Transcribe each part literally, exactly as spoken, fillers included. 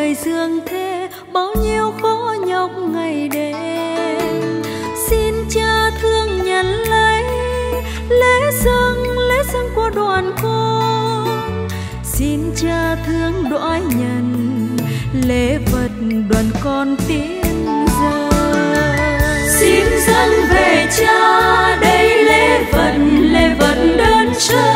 người dương thế bao nhiêu khó nhọc ngày đêm. Xin cha thương nhận lấy lễ dâng lễ dâng của đoàn con. Xin cha thương đoái nhận lễ vật đoàn con tiến dâng. Xin dâng về cha đây lễ vật lễ vật đơn sơ,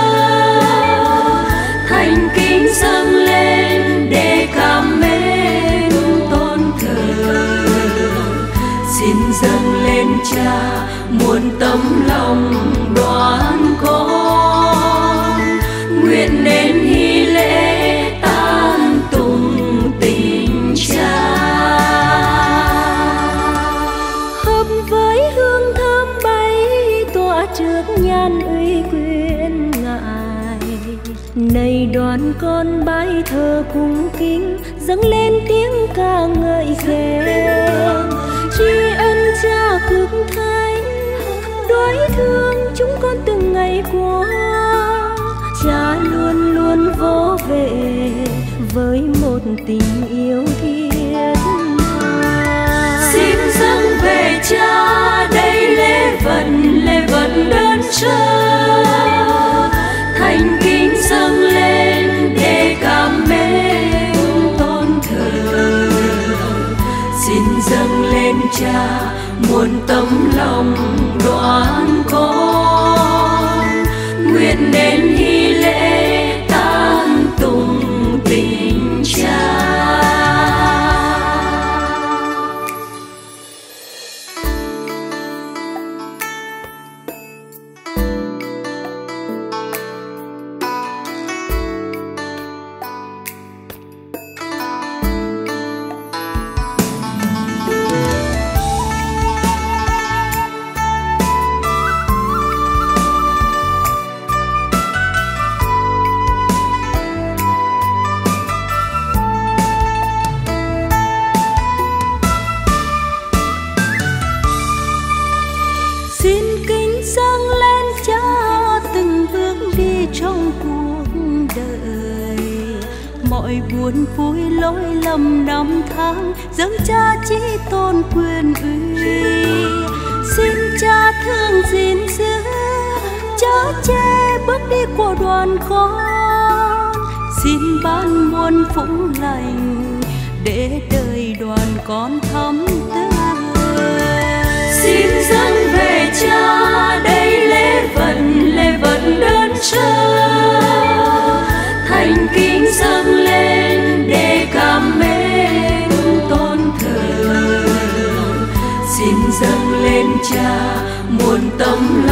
thành kính dâng lên để cảm mến tôn thờ. Xin dâng lên cha muôn tấm lòng đoan con, nguyện nên hy lễ tán tụng tình cha. Hợp với hương thơm bay tỏa trước nhan uy quyền ngài, này đoàn con bái thờ cung kính dâng lên tiếng ca ngợi khen. Tri ân cha cực thánh đói thương chúng con từng ngày qua, cha luôn luôn vỗ về với một tình yêu thiết tha. Xin dâng về cha đây lễ vật lễ vật đơn sơ, thành kính dâng lên để cảm mến tôn thờ. Xin dâng lên cha muôn tấm lòng đoan con, nguyện nên hy lễ tán tụng tình cha. Buồn vui lỗi lầm năm tháng dâng cha chỉ tôn quyền uy. Xin cha thương gìn giữ chở che bước đi của đoàn con. Xin ban muôn phúc lành để đời đoàn con thắm tươi. Xin dâng về cha đây lễ vật lễ vật đơn sơ, thành kính dâng lên để cảm mến tôn thờ. Xin dâng lên cha muôn tấm lòng